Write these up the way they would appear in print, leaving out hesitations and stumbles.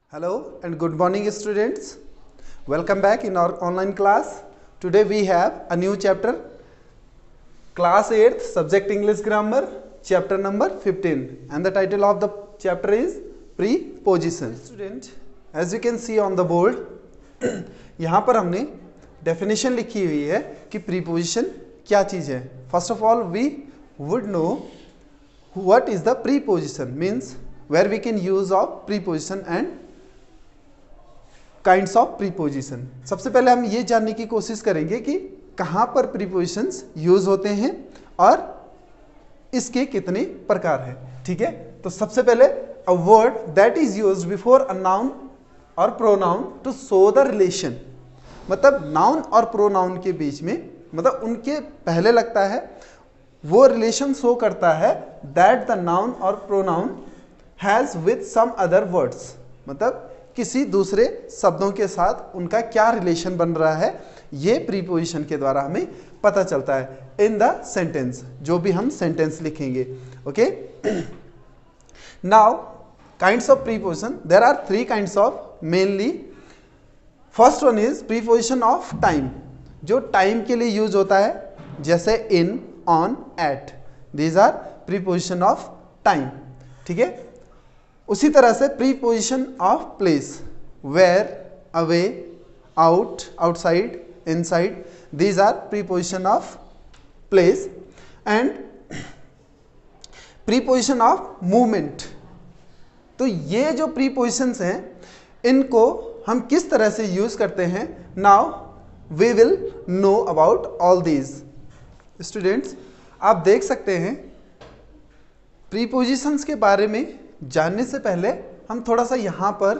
Hello and good morning students. Welcome back in our online class. Today we have a new chapter, class 8th, subject English grammar, chapter number 15, and the title of the chapter is preposition. Student, as you can see on the board, यहाँ पर हमने definition लिखी हुई है कि preposition क्या चीज़ है. First of all, we would know what is the preposition, means where we can use of preposition and kinds of preposition. सबसे पहले हम ये जानने की कोशिश करेंगे कि कहाँ पर प्रीपोजिशंस यूज होते हैं और इसके कितने प्रकार हैं. ठीक है, तो सबसे पहले a word that is used before a noun और pronoun to show the relation. मतलब नाउन और प्रोनाउन के बीच में, मतलब उनके पहले लगता है, वो रिलेशन शो करता है दैट द नाउन और pronoun has with some other words. मतलब किसी दूसरे शब्दों के साथ उनका क्या रिलेशन बन रहा है, ये प्रीपोजिशन के द्वारा हमें पता चलता है इन द सेंटेंस, जो भी हम सेंटेंस लिखेंगे. Okay, now kinds of preposition, there are 3 kinds of mainly. First one is preposition of time, जो टाइम के लिए यूज होता है, जैसे in, on, at. These are preposition of time. ठीक है, उसी तरह से preposition of place, where, away, out, outside, inside. These are preposition of place. And preposition of movement. तो ये जो प्रीपोजिशंस हैं, इनको हम किस तरह से यूज करते हैं, now we will know about all these. Students, आप देख सकते हैं प्रीपोजिशंस के बारे में जानने से पहले हम थोड़ा सा यहाँ पर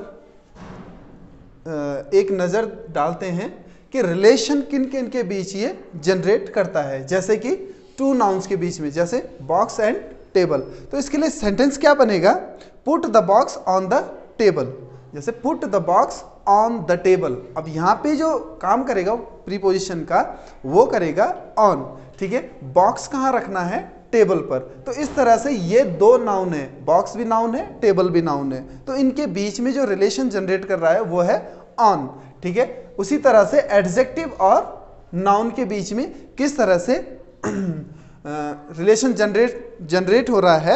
एक नज़र डालते हैं कि रिलेशन किन किन के बीच ये जनरेट करता है. जैसे कि 2 नाउन्स के बीच में, जैसे बॉक्स एंड टेबल. तो इसके लिए सेंटेंस क्या बनेगा, put the box on the table. जैसे put the box on the table. अब यहाँ पे जो काम करेगा प्रीपोजिशन का, वो करेगा ऑन. ठीक है, बॉक्स कहाँ रखना है, टेबल पर. तो इस तरह से ये 2 नाउन है, बॉक्स भी नाउन है, टेबल भी नाउन है. तो इनके बीच में जो रिलेशन जनरेट कर रहा है वो है ऑन. ठीक है, उसी तरह से एडजेक्टिव और नाउन के बीच में किस तरह से रिलेशन जनरेट हो रहा है.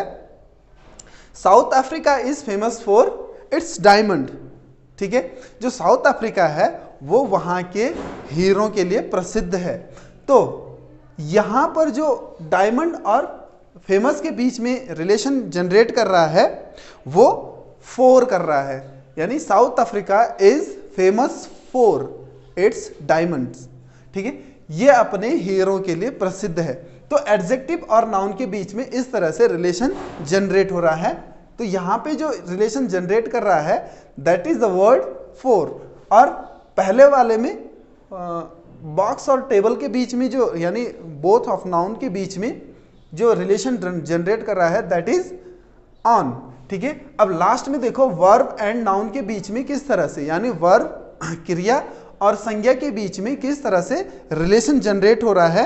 South Africa is famous for its diamond. ठीक है, जो साउथ अफ्रीका है वो वहां के हीरो के लिए प्रसिद्ध है. तो यहां पर जो डायमंड और फेमस के बीच में रिलेशन जनरेट कर रहा है, वो फॉर कर रहा है. यानी South Africa is famous for its diamonds. ठीक है, ये अपने हीरो के लिए प्रसिद्ध है. तो एडजेक्टिव और नाउन के बीच में इस तरह से रिलेशन जनरेट हो रहा है. तो यहां पे जो रिलेशन जनरेट कर रहा है, that is the word for. और पहले वाले में बॉक्स और टेबल के बीच में जो, यानी बोथ ऑफ नाउन के बीच में जो रिलेशन जनरेट कर रहा है, दैट इज ऑन. ठीक है, अब लास्ट में देखो वर्ब एंड नाउन के बीच में किस तरह से, यानी वर्ब क्रिया और संज्ञा के बीच में किस तरह से रिलेशन जनरेट हो रहा है.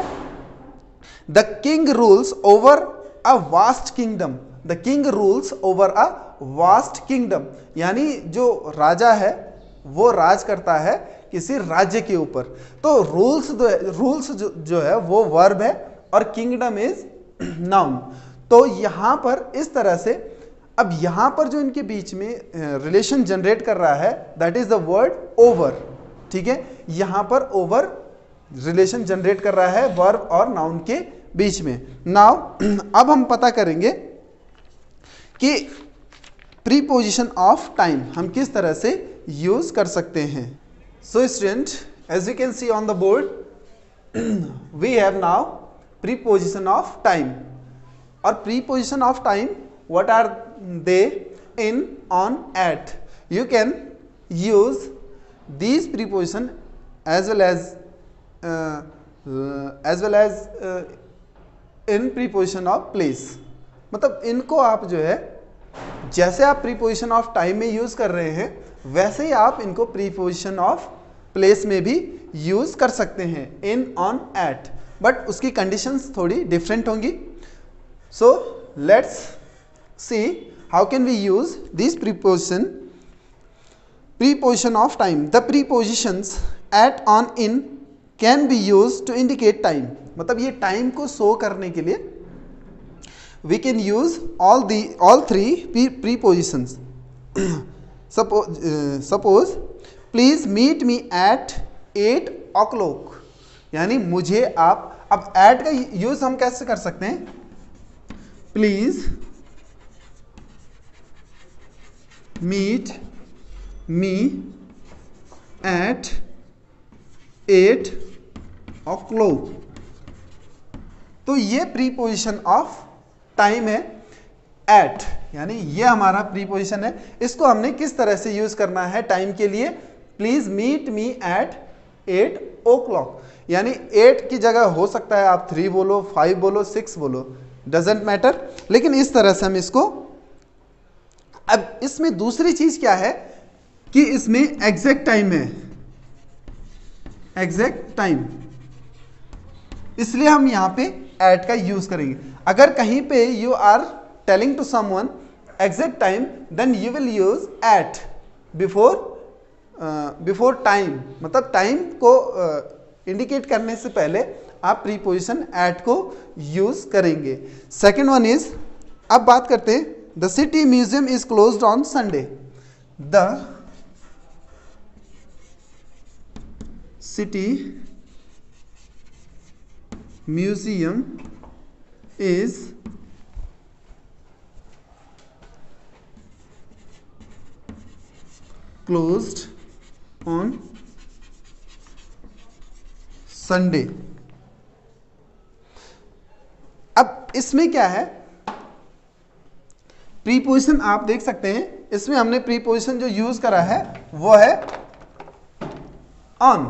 The king rules over a vast kingdom. The king rules over a vast kingdom. यानी जो राजा है वो राज करता है किसी राज्य के ऊपर. तो रूल्स जो है वो वर्ब है और किंगडम इज नाउन. तो यहां पर इस तरह से, अब यहां पर जो इनके बीच में रिलेशन जनरेट कर रहा है, that is the word over. ठीक है, यहां पर ओवर रिलेशन जनरेट कर रहा है वर्ब और नाउन के बीच में. नाउ अब हम पता करेंगे कि प्रीपोजिशन ऑफ टाइम हम किस तरह से यूज कर सकते हैं. So student, as you can see on the board, we have now preposition of time. Or preposition of time, what are they? In, on, at. You can use these preposition as well as in preposition of place. मतलब इनको आप जो है, जैसे आप preposition of time में use कर रहे हैं, वैसे ही आप इनको प्रीपोजिशन ऑफ प्लेस में भी यूज कर सकते हैं, इन, ऑन, एट. बट उसकी कंडीशंस थोड़ी डिफरेंट होंगी. So let's see how can we use this preposition preposition of time, the prepositions at, on, in can be use to indicate time. मतलब ये टाइम को show करने के लिए we can use all three prepositions. Suppose please meet me at 8 o'clock, यानी मुझे आप, अब at का यूज हम कैसे कर सकते हैं, please meet me at 8 o'clock। तो ये प्रीपोजिशन ऑफ टाइम है, एट, यानी ये हमारा प्रीपोजिशन है। इसको हमने किस तरह से यूज करना है टाइम के लिए, please meet me at 8 o'clock, यानी 8 की जगह हो सकता है आप 3 बोलो, 5 बोलो, 6 बोलो, डजेंट मैटर, लेकिन इस तरह से हम इसको। अब इसमें दूसरी चीज क्या है कि इसमें एग्जैक्ट टाइम है, एग्जैक्ट टाइम, इसलिए हम यहां पे एट का यूज करेंगे। अगर कहीं पे you are telling to someone exact time, then you will use at before time, मतलब टाइम को इंडिकेट करने से पहले आप प्रीपोजिशन एट को यूज करेंगे। सेकेंड वन इज, अब बात करते हैं, the city museum is closed on Sunday, the city museum is closed on Sunday। अब इसमें क्या है, प्रीपोजिशन आप देख सकते हैं, इसमें हमने प्रीपोजिशन जो यूज करा है वो है ऑन,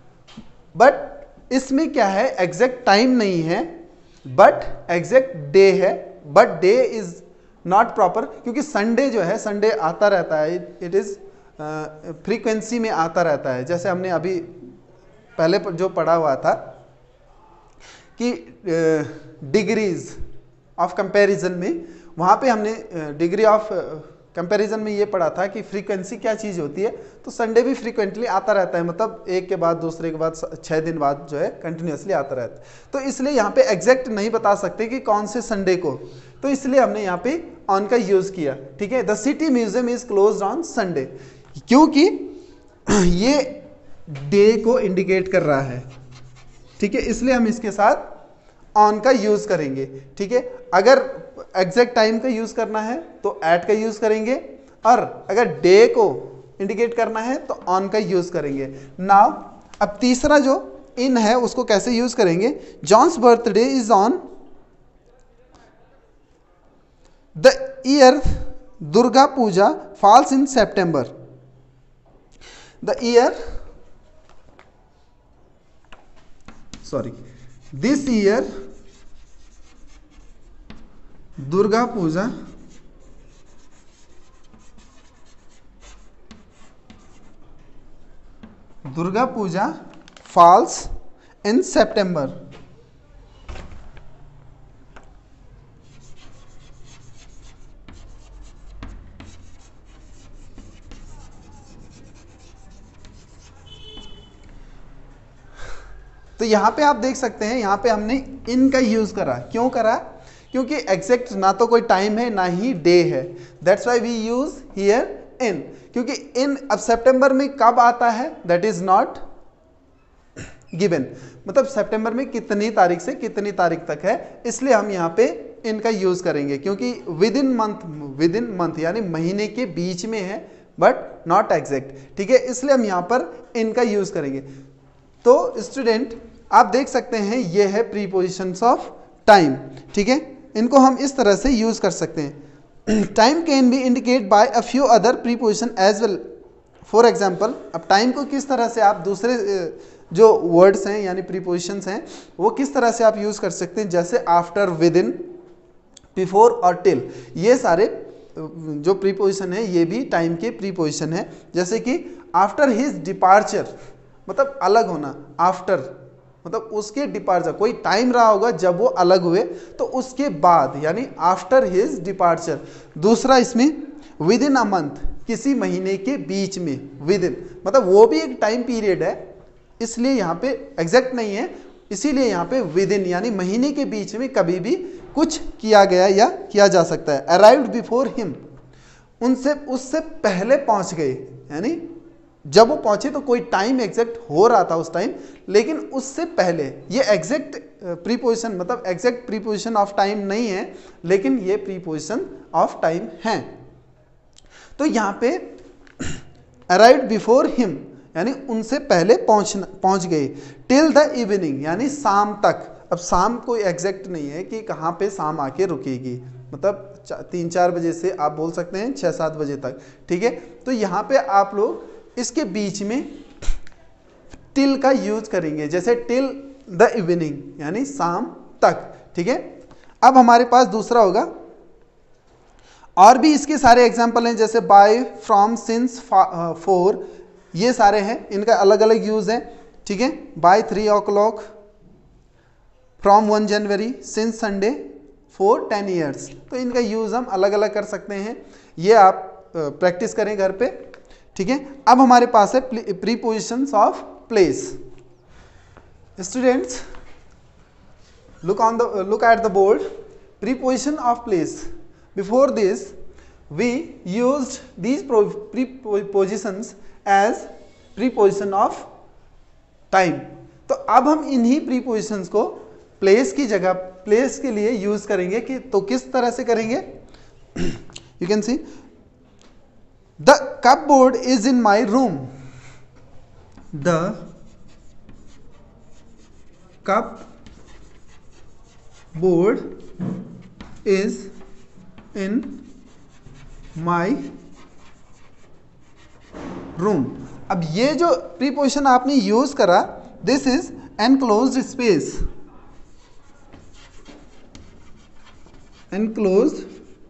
बट इसमें क्या है, एग्जैक्ट टाइम नहीं है बट एग्जैक्ट डे है, but day is not proper, क्योंकि संडे जो है, संडे आता रहता है, इट इज फ्रीक्वेंसी में आता रहता है। जैसे हमने अभी पहले जो पढ़ा हुआ था कि डिग्रीज ऑफ कंपैरिजन में, वहाँ पे हमने डिग्री ऑफ कंपैरिजन में ये पढ़ा था कि फ्रीक्वेंसी क्या चीज़ होती है। तो संडे भी फ्रीक्वेंटली आता रहता है, मतलब एक के बाद दूसरे के बाद 6 दिन बाद जो है कंटिन्यूसली आता रहता है। तो इसलिए यहाँ पे एग्जैक्ट नहीं बता सकते कि कौन से संडे को, तो इसलिए हमने यहाँ पे ऑन का यूज़ किया। ठीक है, the city museum is closed on Sunday, क्योंकि ये डे को इंडिकेट कर रहा है। ठीक है, इसलिए हम इसके साथ ऑन का यूज करेंगे। ठीक है, अगर एग्जैक्ट टाइम का यूज करना है तो एट का यूज करेंगे, और अगर डे को इंडिकेट करना है तो ऑन का यूज करेंगे। नाउ अब तीसरा जो इन है उसको कैसे यूज करेंगे, John's birthday is on the year Durga Puja falls in September, the year this year Durga Puja falls in September. तो यहां पे आप देख सकते हैं, यहां पे हमने इन का यूज करा। क्यों करा, क्योंकि एग्जैक्ट ना तो कोई टाइम है ना ही डे है, that's why we use here in. क्योंकि इन अब सितंबर में कब आता है दैट इज नॉट गिवन, मतलब सितंबर में कितनी तारीख से कितनी तारीख तक है, इसलिए हम यहाँ पे इनका यूज करेंगे। क्योंकि विद इन मंथ यानी महीने के बीच में है बट नॉट एग्जैक्ट। ठीक है, इसलिए हम यहाँ पर इनका यूज करेंगे। तो स्टूडेंट आप देख सकते हैं ये है प्रीपोजिशंस ऑफ टाइम। ठीक है, इनको हम इस तरह से यूज कर सकते हैं। Time can be indicate by a few other preposition as well. For example, अब टाइम को किस तरह से आप दूसरे जो वर्ड्स हैं यानी प्रीपोजिशंस हैं वो किस तरह से आप यूज कर सकते हैं, जैसे आफ्टर, विद इन, बिफोर और टिल, ये सारे जो प्रीपोजिशन है ये भी टाइम के प्रीपोजिशन है। जैसे कि आफ्टर हिज डिपार्चर, मतलब अलग होना, आफ्टर मतलब उसके डिपार्चर, कोई टाइम रहा होगा जब वो अलग हुए तो उसके बाद, यानी आफ्टर हिज डिपार्चर। दूसरा इसमें विद इन अ मंथ, किसी महीने के बीच में, विद इन, मतलब वो भी एक टाइम पीरियड है, इसलिए यहाँ पे एग्जैक्ट नहीं है, इसीलिए यहाँ पे विद इन यानी महीने के बीच में कभी भी कुछ किया गया या किया जा सकता है। अराइव्ड बिफोर हिम, उनसे उससे पहले पहुंच गए, यानी जब वो पहुंचे तो कोई टाइम एग्जैक्ट हो रहा था उस टाइम, लेकिन उससे पहले, ये एग्जैक्ट प्रीपोजिशन मतलब एग्जैक्ट प्रीपोजिशन ऑफ टाइम नहीं है, लेकिन ये प्रीपोजिशन ऑफ टाइम है। तो यहाँ पे अराइव्ड बिफोर हिम यानी उनसे पहले पहुंच गए। टिल द इवनिंग यानी शाम तक। अब शाम कोई एग्जैक्ट नहीं है कि कहाँ पे शाम आके रुकेगी, मतलब 3-4 बजे से आप बोल सकते हैं 6-7 बजे तक, ठीक है। तो यहाँ पे आप लोग इसके बीच में टिल का यूज करेंगे, जैसे टिल द इवनिंग यानी शाम तक, ठीक है। अब हमारे पास दूसरा होगा, और भी इसके सारे एग्जाम्पल हैं, जैसे बाय, फ्रॉम, सिंस, फॉर, ये सारे हैं, इनका अलग अलग यूज है, ठीक है। By 3 o'clock, from 1 January, since Sunday, for 10 years। तो इनका यूज हम अलग अलग कर सकते हैं, ये आप प्रैक्टिस करें घर पे, ठीक है। अब हमारे पास है prepositions of place. Students look at the board. Preposition of place. Before this we used these prepositions as preposition of time. तो अब हम इन्हीं prepositions को place की जगह, place के लिए यूज करेंगे कि तो किस तरह से करेंगे? You can see the cupboard is in my room. The cupboard is in my room. अब ये जो प्रीपोजिशन आपने यूज करा, this is enclosed space, enclosed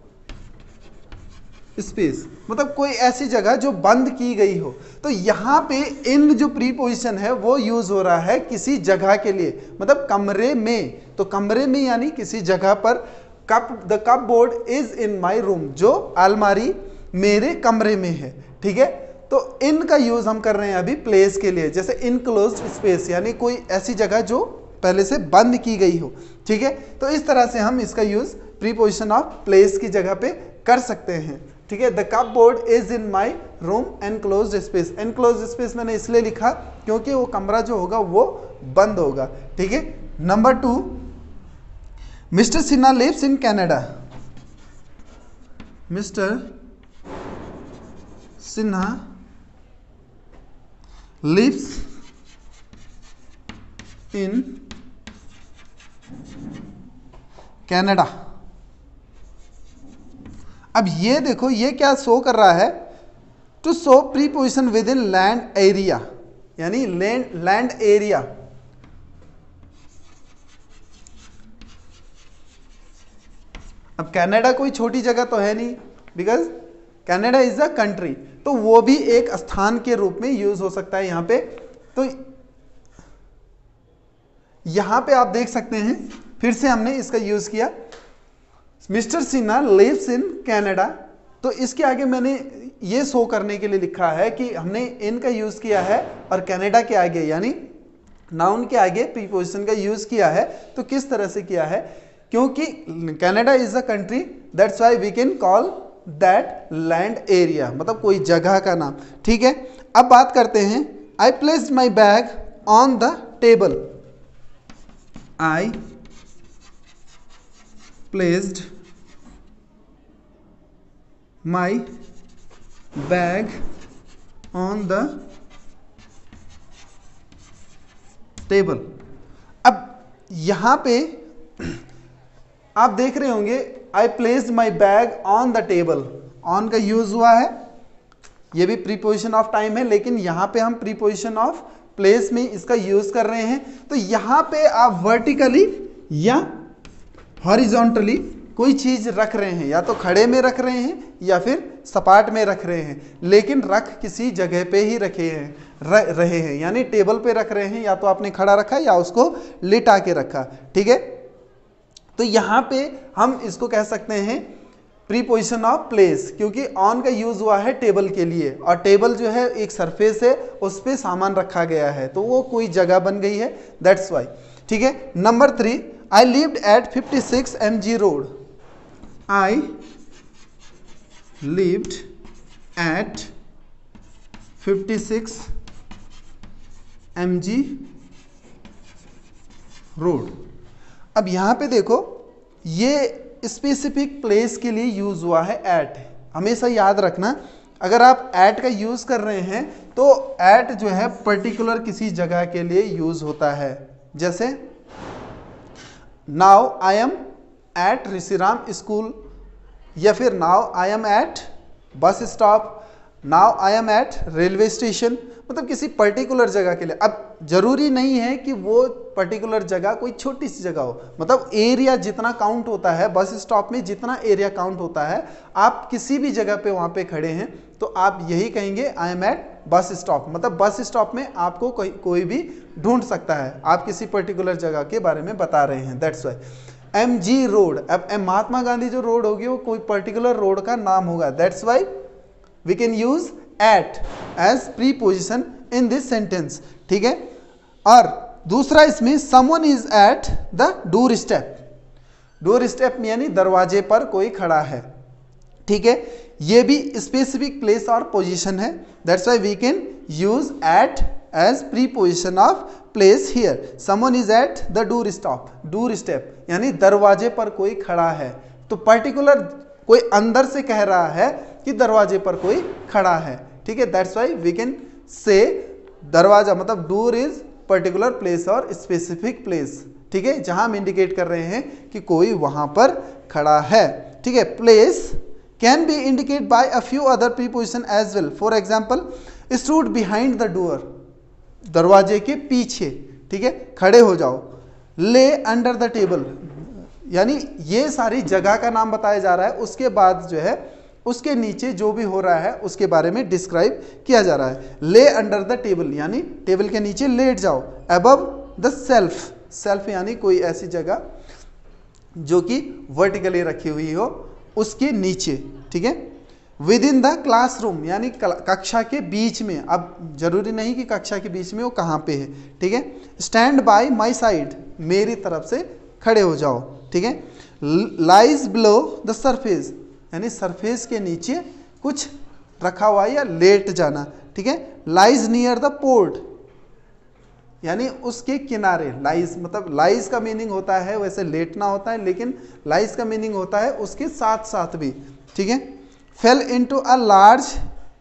space मतलब कोई ऐसी जगह जो बंद की गई हो। तो यहाँ पे इन जो प्रीपोजिशन है वो यूज हो रहा है किसी जगह के लिए, मतलब कमरे में। तो कमरे में यानी किसी जगह पर, the cupboard is in my room, जो अलमारी मेरे कमरे में है, ठीक है। तो इन का यूज हम कर रहे हैं अभी प्लेस के लिए, जैसे इनक्लोज्ड स्पेस यानी कोई ऐसी जगह जो पहले से बंद की गई हो, ठीक है। तो इस तरह से हम इसका यूज प्रीपोजिशन ऑफ प्लेस की जगह पे कर सकते हैं, ठीक है। The cupboard is in my room enclosed space. Enclosed space मैंने इसलिए लिखा क्योंकि वो कमरा जो होगा वो बंद होगा, ठीक है। Number 2, mister Sinha lives in Canada. Mister Sinha lives in Canada. अब ये देखो ये क्या शो कर रहा है, to show preposition within land area, यानी लैंड एरिया। अब कनाडा कोई छोटी जगह तो है नहीं, because Canada is a country, तो वो भी एक स्थान के रूप में यूज हो सकता है यहां पे। तो यहां पे आप देख सकते हैं, फिर से हमने इसका यूज किया, mister Sinha lives in Canada. तो इसके आगे मैंने ये शो करने के लिए लिखा है कि हमने इन का यूज किया है और कनाडा के आगे यानी नाउन के आगे प्रीपोजिशन का यूज किया है। तो किस तरह से किया है, क्योंकि Canada is a country, that's why we can call that land area, मतलब कोई जगह का नाम, ठीक है। अब बात करते हैं, I placed my bag on the table. I placed my bag on the table. अब यहां पे आप देख रहे होंगे, I placed my bag on the table, on का यूज हुआ है, ये भी प्रीपोजिशन ऑफ टाइम है, लेकिन यहां पे हम प्रीपोजिशन ऑफ प्लेस में इसका यूज कर रहे हैं। तो यहां पे आप वर्टिकली या हॉरिजॉन्टली कोई चीज रख रहे हैं, या तो खड़े में रख रहे हैं या फिर सपाट में रख रहे हैं, लेकिन रख किसी जगह पे ही रहे हैं, यानी टेबल पे रख रहे हैं, या तो आपने खड़ा रखा या उसको लिटा के रखा, ठीक है। तो यहां पे हम इसको कह सकते हैं प्रीपोजिशन ऑफ प्लेस, क्योंकि ऑन का यूज हुआ है टेबल के लिए, और टेबल जो है एक सरफेस है, उस पे सामान रखा गया है, तो वो कोई जगह बन गई है, दैट्स वाई। ठीक है। Number 3, I lived at 56 MG road. I lived at 56 MG road. अब यहां पे देखो, ये स्पेसिफिक प्लेस के लिए यूज हुआ है एट। हमेशा याद रखना, अगर आप एट का यूज कर रहे हैं तो एट जो है पर्टिकुलर किसी जगह के लिए यूज होता है। जैसे now I am at Rishiram school, या फिर now I am at bus stop, now I am at railway station, मतलब किसी पर्टिकुलर जगह के लिए। अब जरूरी नहीं है कि वो पर्टिकुलर जगह कोई छोटी सी जगह हो, मतलब एरिया जितना काउंट होता है बस स्टॉप में, जितना एरिया काउंट होता है, आप किसी भी जगह पे वहां पे खड़े हैं तो आप यही कहेंगे I am at bus stop. मतलब बस स्टॉप में आपको कोई भी ढूंढ सकता है, आप किसी पर्टिकुलर जगह के बारे में बता रहे हैं, दैट्स वाई। MG रोड, अब महात्मा गांधी जो रोड होगी वो कोई पर्टिकुलर रोड का नाम होगा, that's why we can use at as preposition in this sentence. ठीक है। और दूसरा इसमें someone is at the doorstep. Doorstep यानी दरवाजे पर कोई खड़ा है। ठीक है। ये भी स्पेसिफिक प्लेस और पोजीशन है, that's why we can use at as preposition of place here. Someone is at the door stop, doorstep यानी दरवाजे पर कोई खड़ा है, तो पर्टिकुलर कोई अंदर से कह रहा है कि दरवाजे पर कोई खड़ा है। ठीक है। That's why we can say दरवाजा, मतलब डोर इज पर्टिकुलर प्लेस और स्पेसिफिक प्लेस। ठीक है, जहां हम इंडिकेट कर रहे हैं कि कोई वहां पर खड़ा है। ठीक है। Place can be indicate by a few other preposition as well. For example, stood behind the door, दरवाजे के पीछे। ठीक है, खड़े हो जाओ। ले अंडर द टेबल, यानी ये सारी जगह का नाम बताया जा रहा है, उसके बाद जो है उसके नीचे जो भी हो रहा है उसके बारे में डिस्क्राइब किया जा रहा है। ले अंडर द टेबल यानी टेबल के नीचे लेट जाओ। अबव द सेल्फ, सेल्फ यानी कोई ऐसी जगह जो कि वर्टिकली रखी हुई हो, उसके नीचे। ठीक है। विद इन द क्लासरूम यानी कक्षा के बीच में, अब जरूरी नहीं कि कक्षा के बीच में वो कहाँ पे है। ठीक है। स्टैंड बाय माई साइड, मेरी तरफ से खड़े हो जाओ। ठीक है। लाइज बिलो द सरफेस यानी सरफेस के नीचे कुछ रखा हुआ या लेट जाना। ठीक है। लाइज नियर द पोर्ट यानी उसके किनारे। लाइज मतलब लाइज का मीनिंग होता है वैसे लेटना होता है, लेकिन लाइज का मीनिंग होता है उसके साथ साथ भी। ठीक है। Fell into a large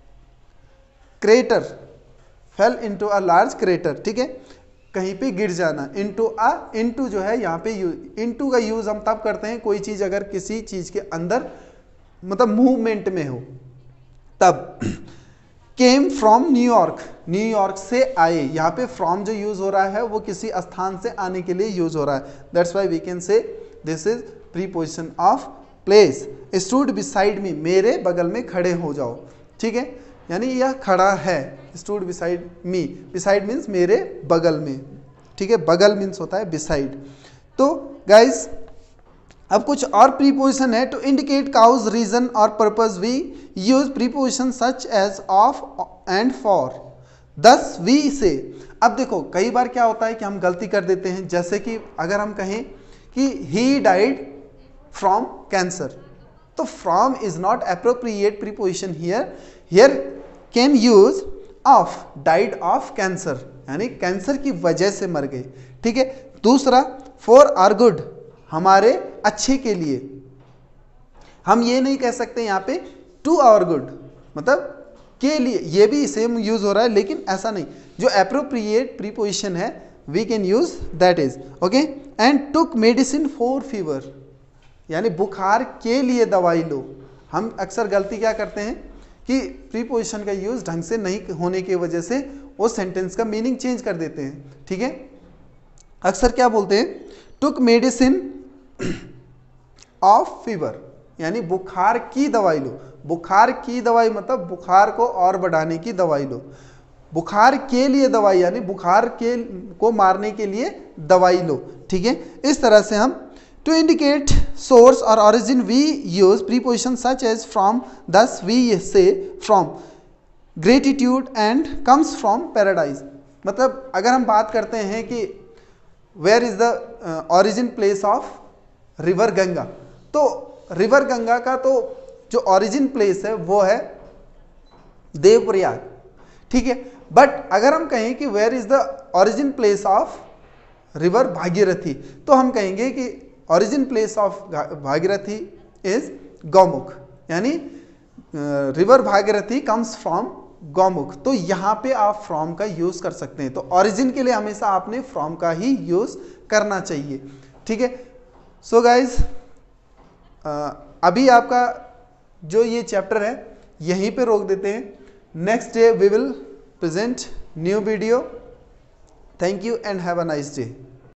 crater, fell into a large crater. ठीक है, कहीं पे गिर जाना। इनटू जो है यहाँ पे इनटू का यूज हम तब करते हैं कोई चीज अगर किसी चीज के अंदर मतलब मूवमेंट में हो तब। केम फ्रॉम न्यूयॉर्क, न्यूयॉर्क से आए, यहाँ पे फ्रॉम जो यूज हो रहा है वो किसी स्थान से आने के लिए यूज हो रहा है, that's why we can say this is preposition of place. Stood beside me, मेरे बगल में खड़े हो जाओ। ठीक है, यानी यह खड़ा है। Stood beside me, beside means मेरे बगल में। ठीक है, बगल मीन्स होता है बिसाइड। तो गाइज अब कुछ और प्रीपोजिशन है। टू इंडिकेट काउज रीजन और purpose we use preposition such as of and for. Thus we say, अब देखो कई बार क्या होता है कि हम गलती कर देते हैं, जैसे कि अगर हम कहें कि ही डाइड फ्रॉम कैंसर, तो from is not appropriate preposition here. Here can use of, died of cancer यानी कैंसर की वजह से मर गए। ठीक है। दूसरा, फॉर आर गुड, हमारे अच्छे के लिए। हम ये नहीं कह सकते यहाँ पे टू आवर गुड, मतलब के लिए, ये भी सेम यूज हो रहा है लेकिन ऐसा नहीं। जो एप्रोप्रिएट प्रीपोजिशन है we can use that is okay. And took medicine for fever यानी बुखार के लिए दवाई लो। हम अक्सर गलती क्या करते हैं कि प्रीपोजिशन का यूज ढंग से नहीं होने की वजह से वो सेंटेंस का मीनिंग चेंज कर देते हैं। ठीक है, अक्सर क्या बोलते हैं, टुक मेडिसिन ऑफ फीवर यानी बुखार की दवाई लो। बुखार की दवाई मतलब बुखार को और बढ़ाने की दवाई लो। बुखार के लिए दवाई यानी बुखार को मारने के लिए दवाई लो। ठीक है, इस तरह से हम to indicate source or origin we use prepositions such as from, thus we say from, gratitude and comes from paradise। मतलब अगर हम बात करते हैं कि where is the origin place of river Ganga, तो रिवर गंगा का तो जो ओरिजिन प्लेस है वो है देवप्रयाग, ठीक है। बट अगर हम कहें कि where is the origin place of river Bhagirathi, तो हम कहेंगे कि origin place of Bhagirathi is Gaumukh, यानी river Bhagirathi comes from Gaumukh. तो यहाँ पे आप फ्रॉम का यूज कर सकते हैं। तो ओरिजिन के लिए हमेशा आपने फ्रॉम का ही यूज करना चाहिए, ठीक है। सो गाइज, अभी आपका जो ये चैप्टर है यहीं पे रोक देते हैं। Next day we will present new video. Thank you and have a nice day.